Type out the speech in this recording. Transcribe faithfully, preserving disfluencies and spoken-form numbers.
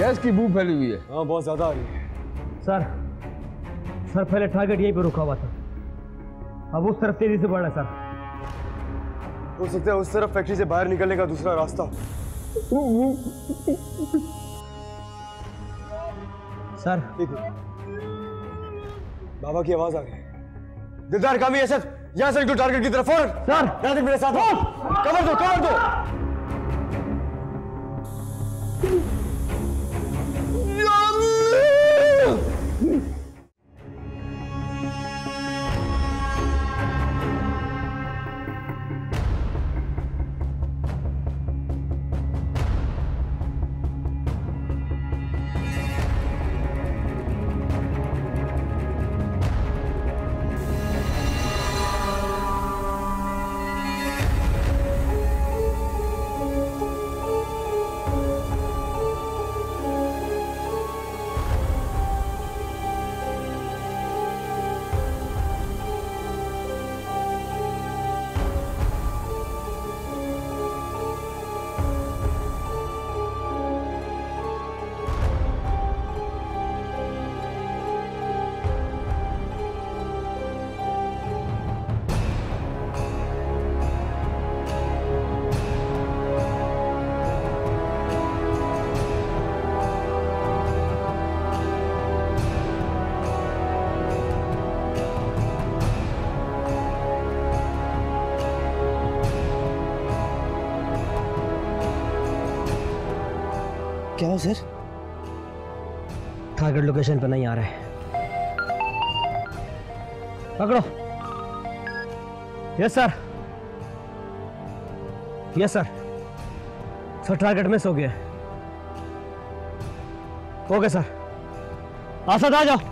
Gas की बू फैली हुई है। हाँ बहुत ज्यादा आ रही है। सर सर पहले टारगेट यहीं पे रुका हुआ था, अब उस तरफ तेजी से बढ़ रहा है सर। हो सकता है उस तरफ फैक्ट्री से बाहर निकलने का दूसरा रास्ता। सर बाबा की आवाज आ गई। दिलदार कामी असद, यहां से टारगेट की तरफ फौरन। सर यहां तक मेरे साथ हो। कवर दो कवर दो। क्या हो सर? टारगेट लोकेशन पर नहीं आ रहा है। पकड़ो। Yes sir, yes sir. Sir target miss हो गया। ओके सर, आसद आ जाओ।